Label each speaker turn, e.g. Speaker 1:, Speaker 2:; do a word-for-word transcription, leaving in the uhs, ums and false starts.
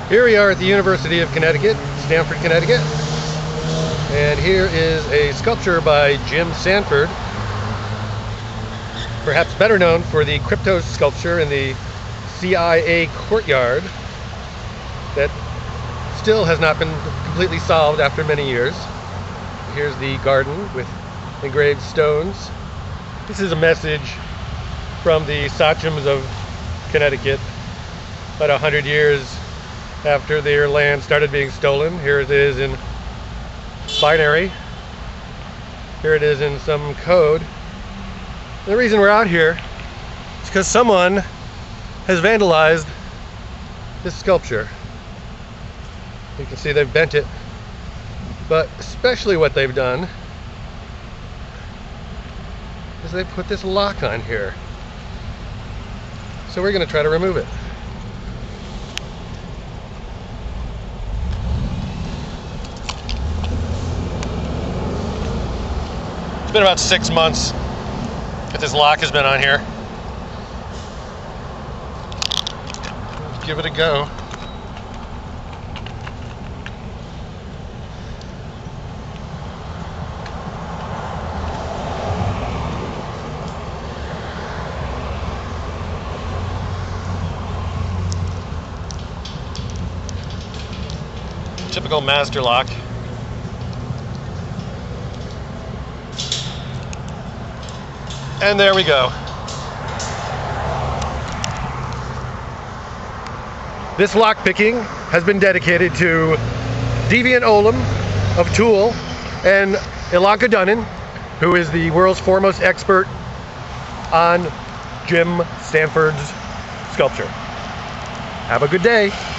Speaker 1: Here we are at the University of Connecticut, Stamford, Connecticut. And here is a sculpture by Jim Sanford, perhaps better known for the crypto sculpture in the C I A courtyard that still has not been completely solved after many years. Here's the garden with engraved stones. This is a message from the sachems of Connecticut about a hundred years after their land started being stolen. Here it is in binary. Here it is in some code. And the reason we're out here is because someone has vandalized this sculpture. You can see they've bent it, but especially what they've done is they put this lock on here. So we're going to try to remove it. It's been about six months that this lock has been on here. Let's give it a go. Typical master lock. And there we go. This lock picking has been dedicated to Deviant Olem of Tool and Ilanka Dunnan, who is the world's foremost expert on Jim Sanford's sculpture. Have a good day.